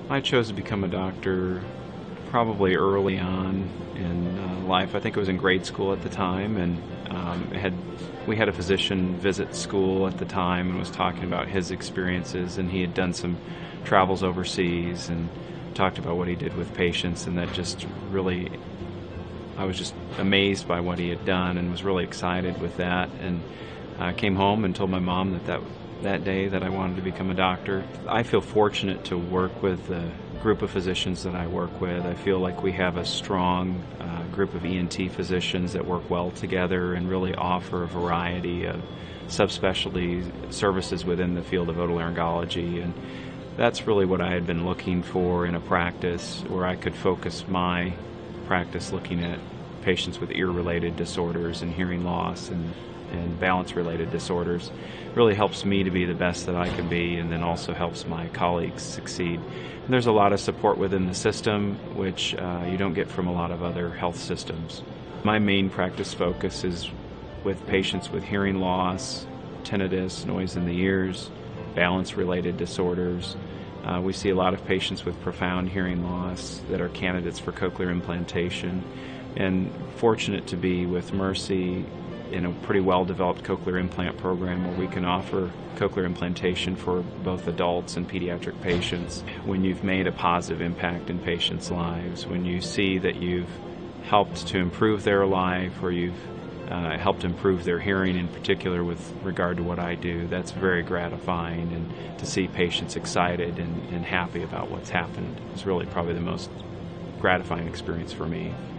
I chose to become a doctor probably early on in life. I think it was in grade school at the time, and we had a physician visit school at the time and was talking about his experiences, and he had done some travels overseas and talked about what he did with patients, and that just really, I was just amazed by what he had done and was really excited with that. And I came home and told my mom that day that I wanted to become a doctor. I feel fortunate to work with the group of physicians that I work with. I feel like we have a strong group of ENT physicians that work well together and really offer a variety of subspecialty services within the field of otolaryngology. And that's really what I had been looking for in a practice where I could focus my practice looking at patients with ear-related disorders and hearing loss and balance-related disorders. Really helps me to be the best that I can be, and then also helps my colleagues succeed. And there's a lot of support within the system, which you don't get from a lot of other health systems. My main practice focus is with patients with hearing loss, tinnitus, noise in the ears, balance-related disorders. We see a lot of patients with profound hearing loss that are candidates for cochlear implantation, and fortunate to be with Mercy in a pretty well-developed cochlear implant program where we can offer cochlear implantation for both adults and pediatric patients. When you've made a positive impact in patients' lives, when you see that you've helped to improve their life, or you've helped improve their hearing in particular with regard to what I do, that's very gratifying. And to see patients excited and happy about what's happened is really probably the most gratifying experience for me.